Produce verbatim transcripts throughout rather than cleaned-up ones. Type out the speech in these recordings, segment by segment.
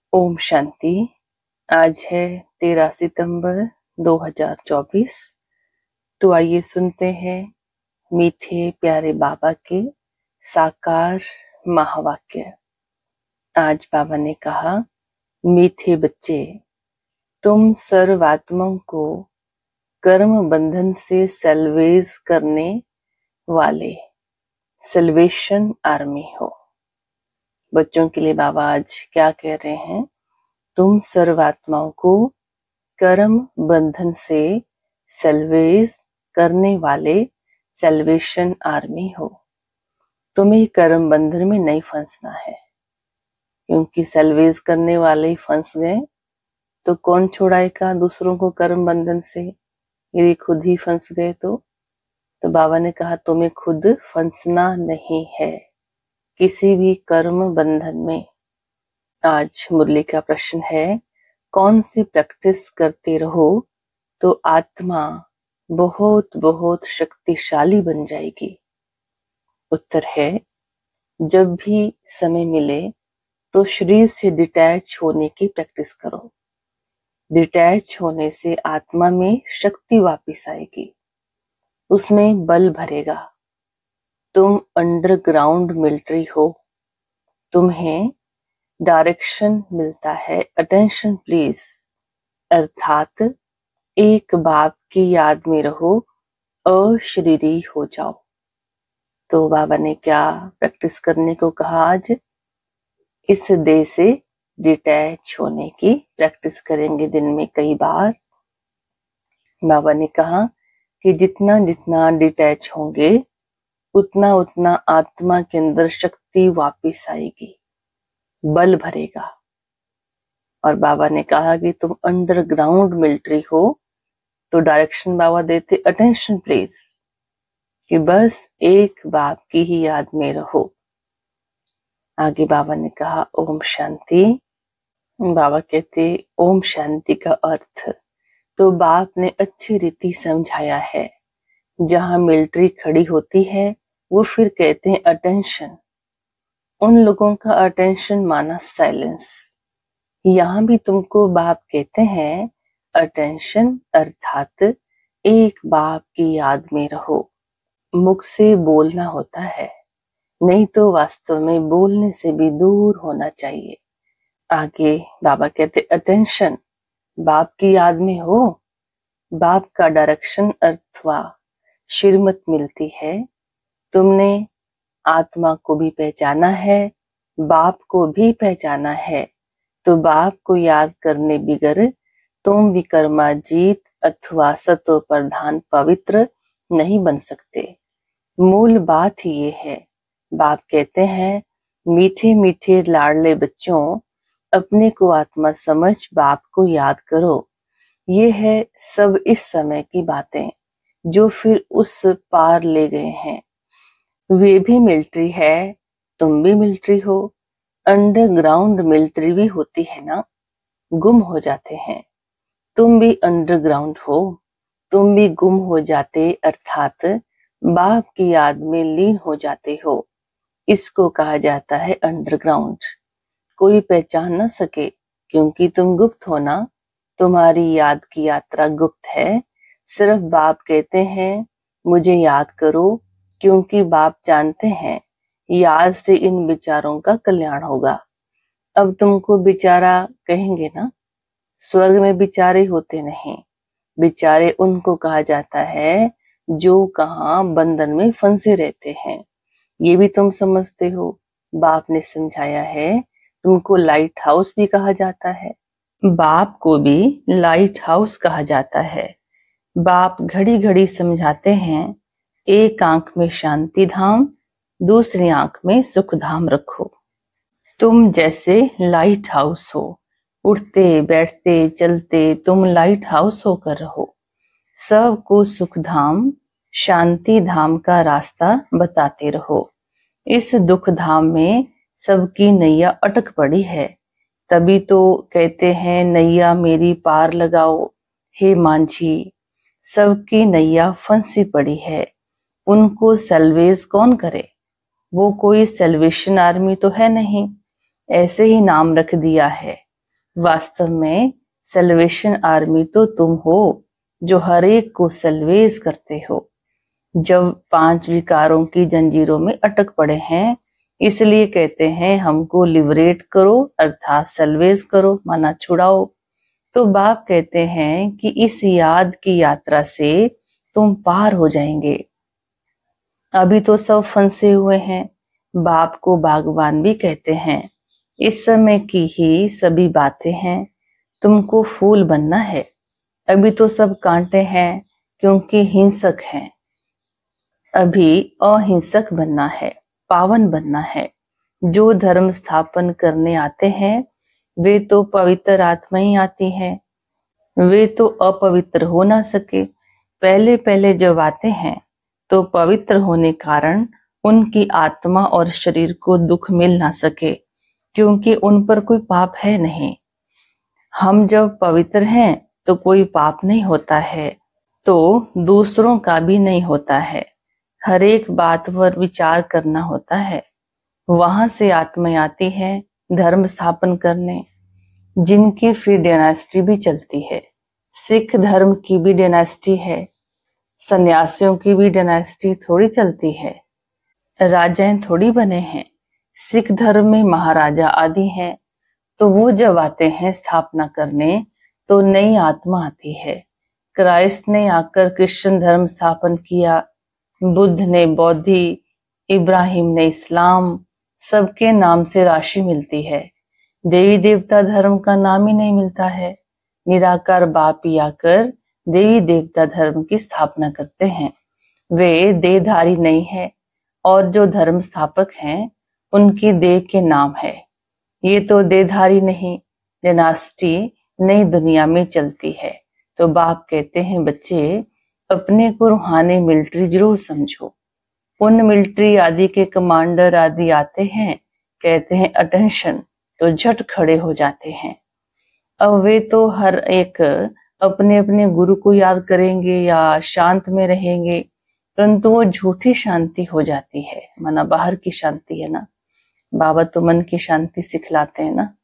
ओम शांति। आज है तेरह सितंबर दो हज़ार चौबीस। तो आइए सुनते हैं मीठे प्यारे बाबा के साकार महावाक्य। आज बाबा ने कहा, मीठे बच्चे, तुम सर्वात्माओं को कर्म बंधन से सेल्वेज करने वाले सेल्वेशन आर्मी हो। बच्चों के लिए बाबा आज क्या कह रहे हैं? तुम सर्वात्माओं को कर्म बंधन से सेल्वेज करने वाले सेल्वेशन आर्मी हो। तुम्हें कर्म बंधन में नहीं फंसना है, क्योंकि सेल्वेज करने वाले ही फंस गए तो कौन छुड़ाएगा दूसरों को कर्म बंधन से? यदि खुद ही फंस गए तो तो बाबा ने कहा, तुम्हें खुद फंसना नहीं है किसी भी कर्म बंधन में। आज मुरली का प्रश्न है, कौन सी प्रैक्टिस करते रहो तो आत्मा बहुत बहुत शक्तिशाली बन जाएगी? उत्तर है, जब भी समय मिले तो शरीर से डिटैच होने की प्रैक्टिस करो। डिटैच होने से आत्मा में शक्ति वापस आएगी, उसमें बल भरेगा। तुम अंडरग्राउंड मिलिट्री हो, तुम्हें डायरेक्शन मिलता है, अटेंशन प्लीज, अर्थात एक बाप की याद में रहो, अशरीरी हो जाओ। तो बाबा ने क्या प्रैक्टिस करने को कहा? आज इस देह से डिटैच होने की प्रैक्टिस करेंगे दिन में कई बार। बाबा ने कहा कि जितना जितना डिटैच होंगे उतना उतना आत्मा के अंदर शक्ति वापस आएगी, बल भरेगा। और बाबा ने कहा कि तुम अंडरग्राउंड मिलिट्री हो, तो डायरेक्शन बाबा देते, अटेंशन प्लीज, कि बस एक बाप की ही याद में रहो। आगे बाबा ने कहा, ओम शांति। बाबा कहते ओम शांति का अर्थ तो बाप ने अच्छी रीति समझाया है। जहां मिलिट्री खड़ी होती है वो फिर कहते हैं अटेंशन। उन लोगों का अटेंशन माना साइलेंस। यहाँ भी तुमको बाप कहते हैं अटेंशन, अर्थात एक बाप की याद में रहो। मुख से बोलना होता है, नहीं तो वास्तव में बोलने से भी दूर होना चाहिए। आगे बाबा कहते अटेंशन, बाप की याद में हो। बाप का डायरेक्शन अथवा श्रीमत मिलती है। तुमने आत्मा को भी पहचाना है, बाप को भी पहचाना है, तो बाप को याद करने बिगर तुम विकर्माजीत अथवा सतो प्रधान पवित्र नहीं बन सकते। मूल बात ये है। बाप कहते हैं, मीठे मीठे लाडले बच्चों, अपने को आत्मा समझ बाप को याद करो। ये है सब इस समय की बातें जो फिर उस पार ले गए हैं। वे भी मिलिट्री है, तुम भी मिलिट्री हो। अंडरग्राउंड मिलिट्री भी होती है ना, गुम हो जाते हैं। तुम भी अंडरग्राउंड हो, तुम भी गुम हो जाते, अर्थात बाप की याद में लीन हो जाते हो। इसको कहा जाता है अंडरग्राउंड। कोई पहचान न सके क्योंकि तुम गुप्त हो ना। तुम्हारी याद की यात्रा गुप्त है। सिर्फ बाप कहते हैं मुझे याद करो, क्योंकि बाप जानते हैं याद से इन विचारों का कल्याण होगा। अब तुमको बिचारा कहेंगे ना, स्वर्ग में बिचारे होते नहीं। बिचारे उनको कहा जाता है जो कहाँ बंधन में फंसे रहते हैं। ये भी तुम समझते हो। बाप ने समझाया है, तुमको लाइट हाउस भी कहा जाता है। बाप को भी लाइट हाउस कहा जाता है। बाप घड़ी घड़ी समझाते हैं, एक आंख में शांति धाम, दूसरी आंख में सुख धाम रखो। तुम जैसे लाइट हाउस हो, उठते बैठते चलते तुम लाइट हाउस होकर रहो। सबको सुख धाम, शांति धाम का रास्ता बताते रहो। इस दुख धाम में सबकी नैया अटक पड़ी है, तभी तो कहते हैं नैया मेरी पार लगाओ हे मांझी। सबकी नैया फंसी पड़ी है, उनको सेल्वेज कौन करे? वो कोई सेल्वेशन आर्मी तो है नहीं, ऐसे ही नाम रख दिया है। वास्तव में सल्वेशन आर्मी तो तुम हो जो हर एक को सल्वेज करते हो। जब पांच विकारों की जंजीरों में अटक पड़े हैं, इसलिए कहते हैं हमको लिबरेट करो, अर्थात सल्वेज करो, माना छुड़ाओ। तो बाप कहते हैं कि इस याद की यात्रा से तुम पार हो जाएंगे। अभी तो सब फंसे हुए हैं। बाप को बागवान भी कहते हैं। इस समय की ही सभी बातें हैं। तुमको फूल बनना है। अभी तो सब कांटे हैं क्योंकि हिंसक हैं। अभी अहिंसक बनना है, पावन बनना है। जो धर्म स्थापन करने आते हैं वे तो पवित्र आत्मा ही आती हैं। वे तो अपवित्र हो ना सके। पहले पहले जब आते हैं तो पवित्र होने कारण उनकी आत्मा और शरीर को दुख मिल ना सके, क्योंकि उन पर कोई पाप है नहीं। हम जब पवित्र हैं तो कोई पाप नहीं होता है, तो दूसरों का भी नहीं होता है। हर एक बात पर विचार करना होता है। वहां से आत्मा आती है धर्म स्थापन करने, जिनकी फिर डायनेस्टी भी चलती है। सिख धर्म की भी डायनेस्टी है, सन्यासियों की भी डायनेस्टी थोड़ी चलती है। राजाएं थोड़ी बने हैं। सिख धर्म में महाराजा आदि हैं, तो वो जब आते हैं स्थापना करने तो नई आत्मा आती है। क्राइस्ट ने आकर क्रिश्चियन धर्म स्थापन किया, बुद्ध ने बौद्धि, इब्राहिम ने इस्लाम, सबके नाम से राशि मिलती है। देवी देवता धर्म का नाम ही नहीं मिलता है। निराकार बाप ही आकर देवी देवता धर्म की स्थापना करते हैं। वे देहधारी नहीं है, और जो धर्म स्थापक हैं उनकी देह के नाम है। ये तो देहधारी नहीं, डायनेस्टी नई दुनिया में चलती है। तो बाप कहते हैं बच्चे, अपने को रूहानी मिलिट्री जरूर समझो। उन मिलिट्री आदि के कमांडर आदि आते हैं, कहते हैं अटेंशन, तो झट खड़े हो जाते हैं। अब वे तो हर एक अपने अपने गुरु को याद करेंगे या शांत में रहेंगे, परंतु वो झूठी शांति हो जाती है। माना बाहर की शांति है ना, बाबा तो मन की शांति सिखलाते हैं ना।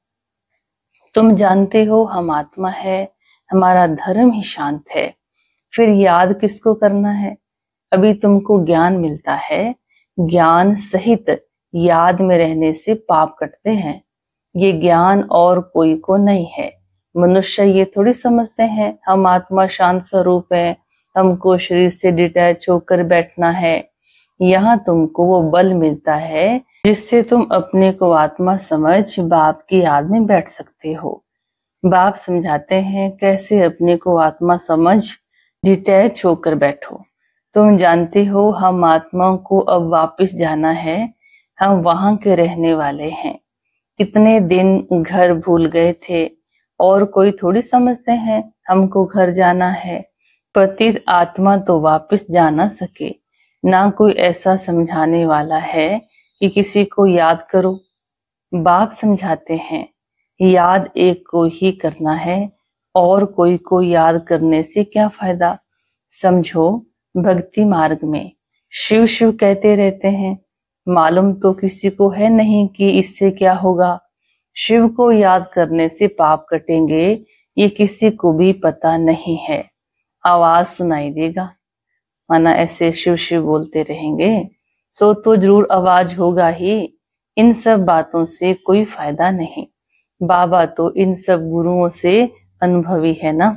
तुम जानते हो हम आत्मा है, हमारा धर्म ही शांत है। फिर याद किसको करना है? अभी तुमको ज्ञान मिलता है। ज्ञान सहित याद में रहने से पाप कटते हैं। ये ज्ञान और कोई को नहीं है। मनुष्य ये थोड़ी समझते हैं हम आत्मा शांत स्वरूप है, हमको शरीर से डिटैच होकर बैठना है। यहाँ तुमको वो बल मिलता है जिससे तुम अपने को आत्मा समझ बाप की याद में बैठ सकते हो। बाप समझाते हैं कैसे अपने को आत्मा समझ डिटैच होकर बैठो। तुम जानते हो हम आत्माओं को अब वापस जाना है, हम वहां के रहने वाले हैं। इतने दिन घर भूल गए थे, और कोई थोड़ी समझते हैं हमको घर जाना है। पतित आत्मा तो वापस जा ना सके। ना कोई ऐसा समझाने वाला है कि किसी को याद करो। बाप समझाते हैं याद एक को ही करना है, और कोई को याद करने से क्या फायदा। समझो, भक्ति मार्ग में शिव शिव कहते रहते हैं, मालूम तो किसी को है नहीं कि इससे क्या होगा। शिव को याद करने से पाप कटेंगे, ये किसी को भी पता नहीं है। आवाज सुनाई देगा, माना ऐसे शिव शिव बोलते रहेंगे, सो तो जरूर आवाज होगा ही। इन सब बातों से कोई फायदा नहीं। बाबा तो इन सब गुरुओं से अनुभवी है ना।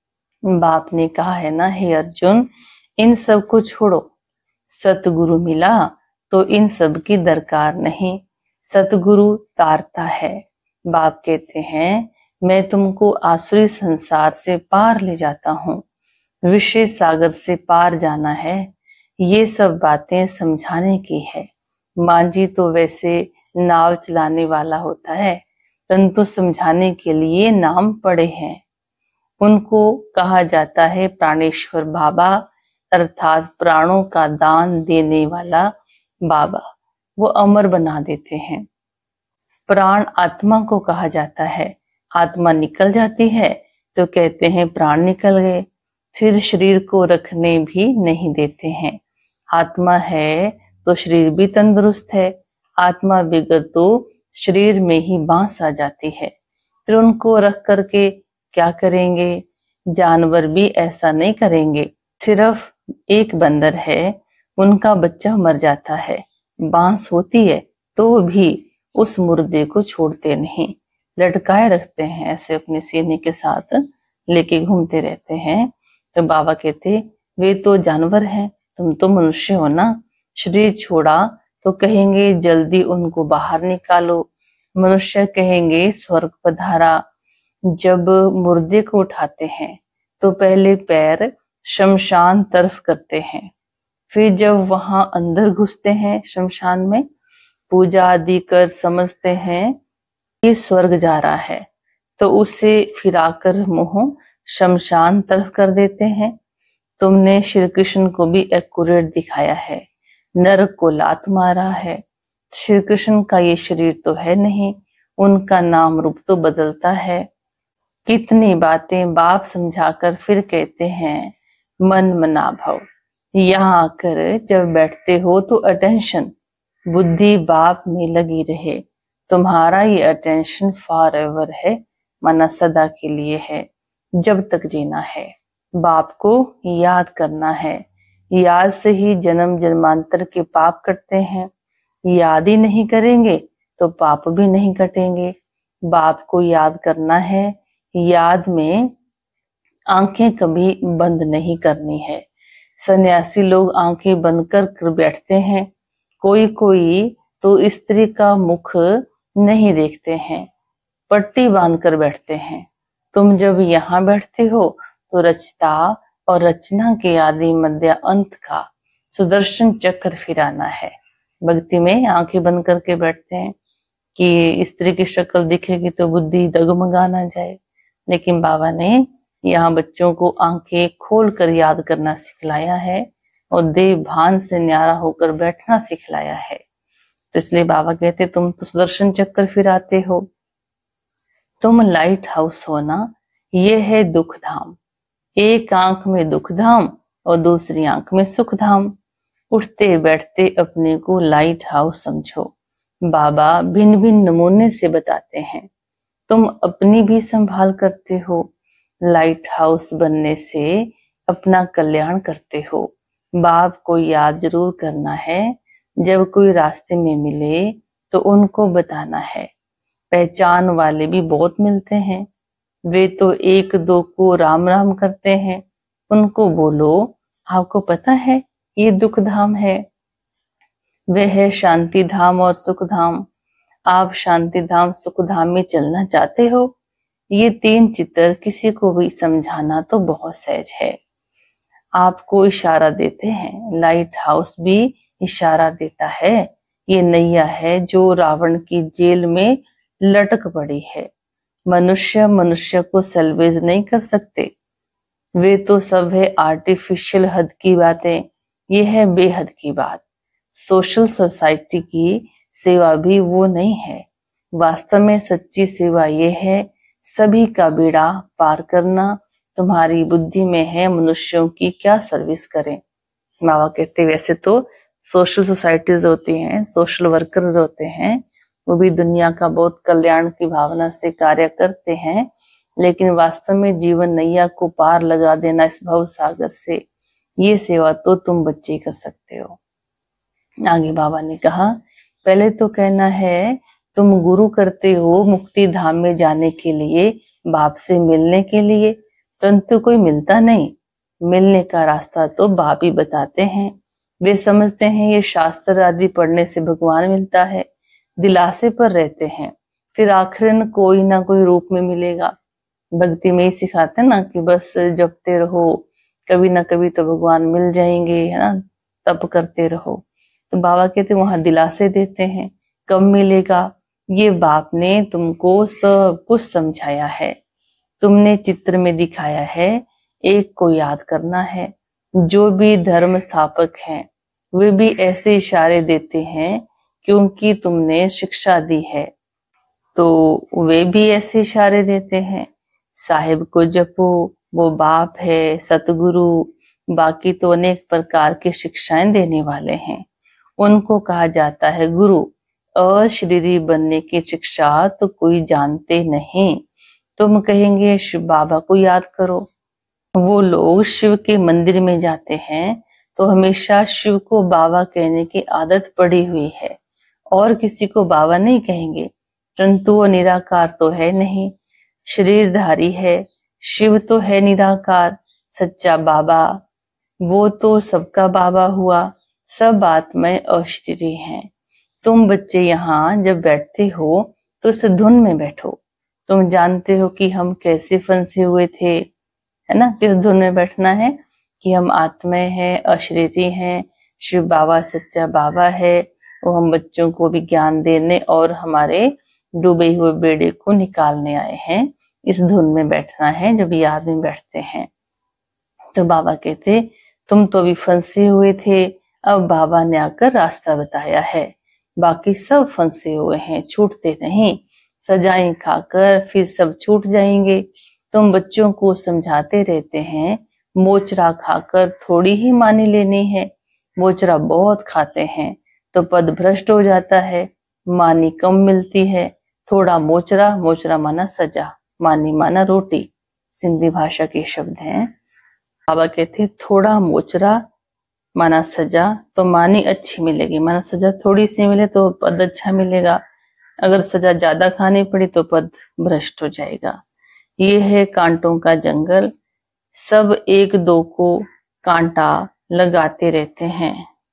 बाप ने कहा है ना, हे अर्जुन, इन सब को छोड़ो। सतगुरु मिला तो इन सब की दरकार नहीं। सतगुरु तारता है। बाप कहते हैं मैं तुमको आसुरी संसार से पार ले जाता हूँ, विषय सागर से पार जाना है। ये सब बातें समझाने की है। मांझी तो वैसे नाव चलाने वाला होता है, परंतु समझाने के लिए नाम पड़े हैं। उनको कहा जाता है प्राणेश्वर बाबा, अर्थात प्राणों का दान देने वाला बाबा। वो अमर बना देते हैं। प्राण आत्मा को कहा जाता है। आत्मा निकल जाती है तो कहते हैं प्राण निकल गए, फिर शरीर को रखने भी नहीं देते हैं। आत्मा है तो शरीर भी तंदुरुस्त है। आत्मा बिगड़ तो शरीर में ही बांस आ जाती है। फिर उनको रख करके क्या करेंगे? जानवर भी ऐसा नहीं करेंगे। सिर्फ एक बंदर है, उनका बच्चा मर जाता है, बांस होती है तो भी उस मुर्दे को छोड़ते नहीं, लटकाए रखते हैं, ऐसे अपने सीने के साथ लेके घूमते रहते हैं। तो बाबा कहते वे तो जानवर हैं, तुम तो मनुष्य हो ना। शरीर छोड़ा तो कहेंगे जल्दी उनको बाहर निकालो, मनुष्य कहेंगे स्वर्ग पधारा। जब मुर्दे को उठाते हैं तो पहले पैर शमशान तरफ करते हैं, फिर जब वहां अंदर घुसते हैं शमशान में, पूजा आदि कर समझते हैं कि स्वर्ग जा रहा है, तो उसे फिराकर मुंह शमशान तरफ कर देते हैं। तुमने श्री कृष्ण को भी एक्यूरेट दिखाया है, नरक को लात मारा है। श्री कृष्ण का ये शरीर तो है नहीं, उनका नाम रूप तो बदलता है। कितनी बातें बाप समझाकर फिर कहते हैं मन मना भव। यहाँ आकर जब बैठते हो तो अटेंशन, बुद्धि बाप में लगी रहे। तुम्हारा ये अटेंशन फॉर एवर है, माना सदा के लिए है, जब तक जीना है। बाप को याद करना है, याद से ही जन्म जन्मांतर के पाप कटते हैं। याद ही नहीं करेंगे तो पाप भी नहीं कटेंगे। बाप को याद करना है, याद में आंखें कभी बंद नहीं करनी है। सन्यासी लोग आंखें बंद कर कर बैठते हैं, कोई कोई तो स्त्री का मुख नहीं देखते हैं, पट्टी बांध कर बैठते हैं। तुम जब यहाँ बैठते हो तो रचता और रचना के आदि मध्य अंत का सुदर्शन चक्र फिराना है। भक्ति में आंखें बंद करके बैठते हैं कि स्त्री की शक्ल दिखेगी तो बुद्धि डगमगा ना जाए, लेकिन बाबा ने यहाँ बच्चों को आंखें खोल कर याद करना सिखलाया है और देह भान से न्यारा होकर बैठना सिखलाया है। तो इसलिए बाबा कहते तुम तो सुदर्शन चक्कर फिराते हो, तुम लाइट हाउस हो ना, ये है दुख धाम। एक आंख में दुख धाम और दूसरी आंख में सुख धाम। उठते बैठते अपने को लाइट हाउस समझो। बाबा भिन्न भिन्न नमूने से बताते हैं, तुम अपनी भी संभाल करते हो। लाइट हाउस बनने से अपना कल्याण करते हो। बाप को याद जरूर करना है, जब कोई रास्ते में मिले तो उनको बताना है। पहचान वाले भी बहुत मिलते हैं, वे तो एक दो को राम राम करते हैं, उनको बोलो आपको पता है ये दुख धाम है, वह है शांति धाम और सुख धाम। आप शांति धाम सुख धाम में चलना चाहते हो? ये तीन चित्र किसी को भी समझाना तो बहुत सहज है। आपको इशारा देते हैं, लाइट हाउस भी इशारा देता है। ये नैया है जो रावण की जेल में लटक पड़ी है। मनुष्य मनुष्य को सल्वेज नहीं कर सकते, वे तो सब है आर्टिफिशियल हद की बातें, ये है बेहद की बात। सोशल सोसाइटी की सेवा भी वो नहीं है। वास्तव में सच्ची सेवा ये है सभी का बेड़ा पार करना। तुम्हारी बुद्धि में है मनुष्यों की क्या सर्विस करें। बाबा कहते वैसे तो सोशल सोसाइटीज होती हैं, सोशल वर्कर्स होते हैं, वो भी दुनिया का बहुत कल्याण की भावना से कार्य करते हैं, लेकिन वास्तव में जीवन नैया को पार लगा देना इस भव सागर से, ये सेवा तो तुम बच्चे कर सकते हो। आगे बाबा ने कहा पहले तो कहना है तुम गुरु करते हो मुक्ति धाम में जाने के लिए, बाप से मिलने के लिए, परंतु कोई मिलता नहीं। मिलने का रास्ता तो बाप ही बताते हैं। वे समझते हैं ये शास्त्र आदि पढ़ने से भगवान मिलता है, दिलासे पर रहते हैं, फिर आखिर में कोई ना कोई रूप में मिलेगा। भक्ति में ही सिखाते ना कि बस जपते रहो, कभी ना कभी तो भगवान मिल जाएंगे, है ना, तप करते रहो। तो बाबा कहते वहां दिलासे देते हैं, कब मिलेगा ये बाप ने तुमको सब कुछ समझाया है, तुमने चित्र में दिखाया है। एक को याद करना है, जो भी धर्म स्थापक हैं वे भी ऐसे इशारे देते हैं क्योंकि तुमने शिक्षा दी है, तो वे भी ऐसे इशारे देते हैं। साहिब को जपो, वो बाप है, सतगुरु, बाकी तो अनेक प्रकार की शिक्षाएं देने वाले हैं, उनको कहा जाता है गुरु। अशरीरी बनने की शिक्षा तो कोई जानते नहीं, तुम कहेंगे शिव बाबा को याद करो। वो लोग शिव के मंदिर में जाते हैं तो हमेशा शिव को बाबा कहने की आदत पड़ी हुई है और किसी को बाबा नहीं कहेंगे, परंतु वो निराकार तो है नहीं, शरीरधारी है। शिव तो है निराकार, सच्चा बाबा, वो तो सबका बाबा हुआ। सब आत्माएं अशरीरी हैं। तुम बच्चे यहाँ जब बैठते हो तो इस धुन में बैठो। तुम जानते हो कि हम कैसे फंसे हुए थे, है ना? किस धुन में बैठना है कि हम आत्माएं हैं, अशरीरी हैं, शिव बाबा सच्चा बाबा है। वो हम बच्चों को भी ज्ञान देने और हमारे डूबे हुए बेड़े को निकालने आए हैं। इस धुन में बैठना है। जब ये आदमी बैठते हैं तो बाबा कहते तुम तो भी फंसे हुए थे, अब बाबा ने आकर रास्ता बताया है। बाकी सब फंसे हुए हैं, छूटते नहीं। सजाएं खाकर फिर सब छूट जाएंगे। तुम बच्चों को समझाते रहते हैं मोचरा खाकर थोड़ी ही मानी लेनी है। मोचरा बहुत खाते हैं तो पद भ्रष्ट हो जाता है, मानी कम मिलती है। थोड़ा मोचरा, मोचरा माना सजा, मानी माना रोटी, सिंधी भाषा के शब्द हैं। बाबा कहते थोड़ा मोचरा माना सजा तो मानी अच्छी मिलेगी, माना सजा थोड़ी सी मिले तो पद अच्छा मिलेगा। अगर सजा ज्यादा खानी पड़ी तो पद भ्रष्ट हो जाएगा। ये है कांटों का जंगल, सब एक दो को कांटा लगाते रहते हैं।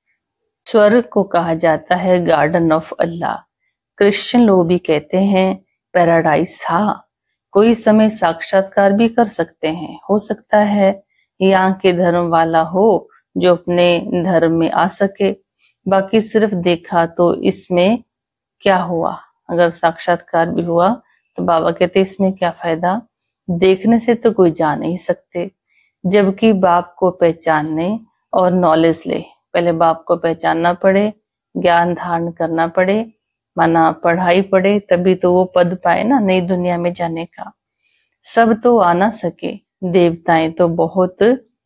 स्वर्ग को कहा जाता है गार्डन ऑफ अल्लाह। क्रिश्चियन लोग भी कहते हैं पैराडाइज था। कोई समय साक्षात्कार भी कर सकते हैं। हो सकता है यहाँ के धर्म वाला हो जो अपने धर्म में आ सके, बाकी सिर्फ देखा तो इसमें क्या हुआ। अगर साक्षात्कार भी हुआ तो बाबा कहते इसमें क्या फायदा, देखने से तो कोई जा नहीं सकते। जबकि बाप को पहचानने और नॉलेज ले, पहले बाप को पहचानना पड़े, ज्ञान धारण करना पड़े, माना पढ़ाई पड़े, तभी तो वो पद पाए ना नई दुनिया में जाने का। सब तो आ ना सके, देवताएं तो बहुत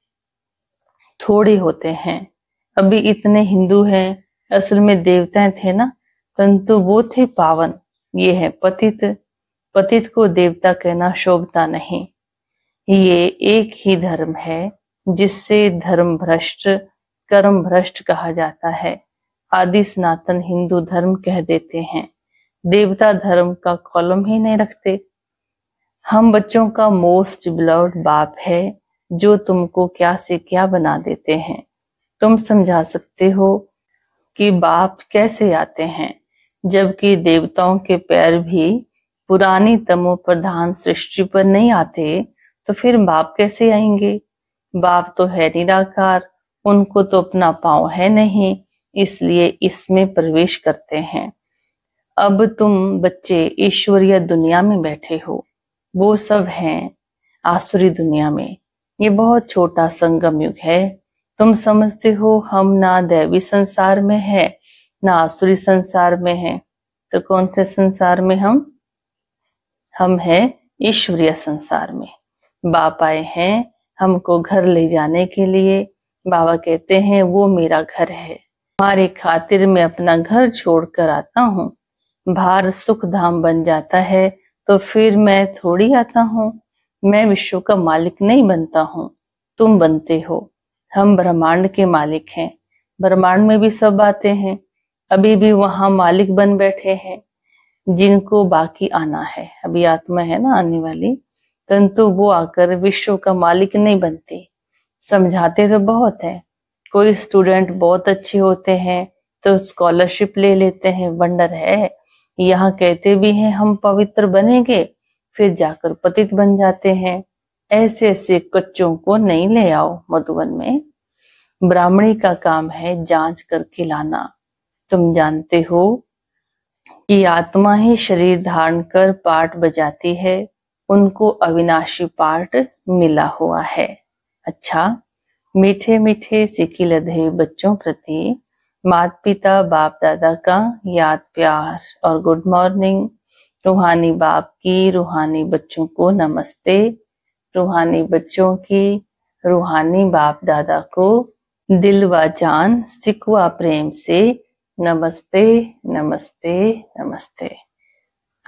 थोड़े होते हैं। अभी इतने हिंदू हैं, असल में देवताएं थे ना, परंतु वो थे पावन। ये है पतित। पतित को देवता कहना शोभता नहीं। ये एक ही धर्म है जिससे धर्म भ्रष्ट, कर्म भ्रष्ट कहा जाता है। आदि सनातन हिंदू धर्म कह देते हैं। देवता धर्म का कॉलम ही नहीं रखते। हम बच्चों का मोस्ट बिलव्ड बाप है जो तुमको क्या से क्या बना देते हैं। तुम समझा सकते हो कि बाप कैसे आते हैं, जबकि देवताओं के पैर भी पुरानी तमो प्रधान सृष्टि पर नहीं आते, तो फिर बाप कैसे आएंगे। बाप तो है निराकार, उनको तो अपना पांव है नहीं, इसलिए इसमें प्रवेश करते हैं। अब तुम बच्चे ईश्वरीय दुनिया में बैठे हो, वो सब हैं आसुरी दुनिया में। ये बहुत छोटा संगम युग है। तुम समझते हो हम ना दैवी संसार में है ना आसुरी संसार में है, तो कौन से संसार में हम हम है ईश्वरीय संसार में। बाप आए हैं हमको घर ले जाने के लिए। बाबा कहते हैं वो मेरा घर है, तुम्हारे खातिर मैं अपना घर छोड़कर आता हूँ। भार सुख धाम बन जाता है तो फिर मैं थोड़ी आता हूँ। मैं विश्व का मालिक नहीं बनता हूँ, तुम बनते हो। हम ब्रह्मांड के मालिक हैं। ब्रह्मांड में भी सब आते हैं, अभी भी वहां मालिक बन बैठे हैं जिनको बाकी आना है। अभी आत्मा है ना आने वाली, परंतु वो आकर विश्व का मालिक नहीं बनते। समझाते तो बहुत है। कोई स्टूडेंट बहुत अच्छे होते हैं तो स्कॉलरशिप ले लेते हैं, वंडर है। यहाँ कहते भी हैं हम पवित्र बनेंगे, फिर जाकर पतित बन जाते हैं। ऐसे ऐसे कच्चों को नहीं ले आओ मधुवन में। ब्राह्मणी का काम है जांच करके लाना। तुम जानते हो कि आत्मा ही शरीर धारण कर पाठ बजाती है, उनको अविनाशी पाठ मिला हुआ है। अच्छा, मीठे मीठे सिकी लधे बच्चों प्रति माता पिता बाप दादा का याद प्यार और गुड मॉर्निंग। रूहानी बाप की रूहानी बच्चों को नमस्ते। रूहानी बच्चों की रूहानी बाप दादा को दिल व जान सिकवा प्रेम से नमस्ते नमस्ते नमस्ते।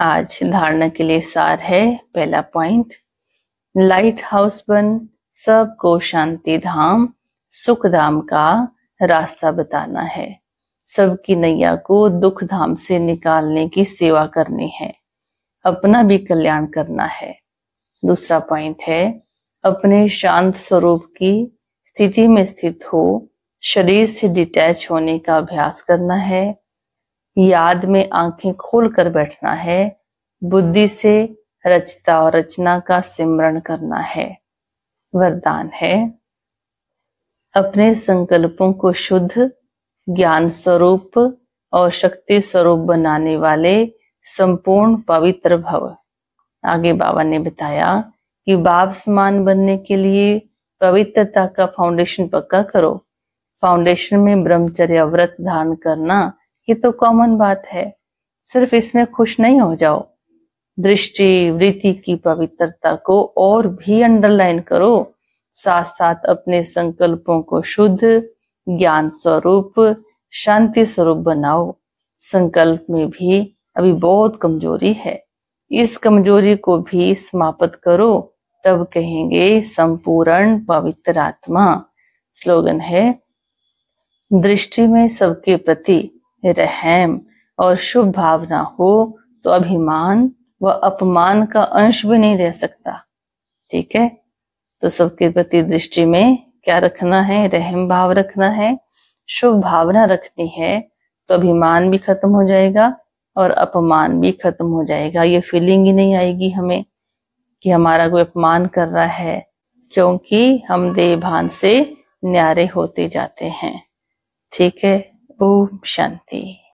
आज धारणा के लिए सार है। पहला पॉइंट, लाइट हाउस बन सबको शांति धाम सुख धाम का रास्ता बताना है। सबकी नैया को दुख धाम से निकालने की सेवा करनी है, अपना भी कल्याण करना है। दूसरा पॉइंट है, अपने शांत स्वरूप की स्थिति में स्थित हो शरीर से डिटैच होने का अभ्यास करना है। याद में आंखें खोलकर बैठना है। बुद्धि से रचता और रचना का सिमरण करना है। वरदान है, अपने संकल्पों को शुद्ध ज्ञान स्वरूप और शक्ति स्वरूप बनाने वाले संपूर्ण पवित्र भव। आगे बाबा ने बताया कि बाप समान बनने के लिए पवित्रता का फाउंडेशन पक्का करो। फाउंडेशन में ब्रह्मचर्य व्रत धारण करना ये तो कॉमन बात है, सिर्फ इसमें खुश नहीं हो जाओ। दृष्टि वृत्ति की पवित्रता को और भी अंडरलाइन करो। साथ साथ अपने संकल्पों को शुद्ध ज्ञान स्वरूप शांति स्वरूप बनाओ। संकल्प में भी अभी बहुत कमजोरी है, इस कमजोरी को भी समाप्त करो, तब कहेंगे संपूर्ण पवित्र आत्मा। स्लोगन है, दृष्टि में सबके प्रति रहम और शुभ भावना हो तो अभिमान व अपमान का अंश भी नहीं रह सकता। ठीक है, तो सबके प्रति दृष्टि में क्या रखना है? रहम भाव रखना है, शुभ भावना रखनी है, तो अभिमान भी खत्म हो जाएगा और अपमान भी खत्म हो जाएगा। ये फीलिंग ही नहीं आएगी हमें कि हमारा कोई अपमान कर रहा है, क्योंकि हम देह भान से न्यारे होते जाते हैं। ठीक है, ओम शांति।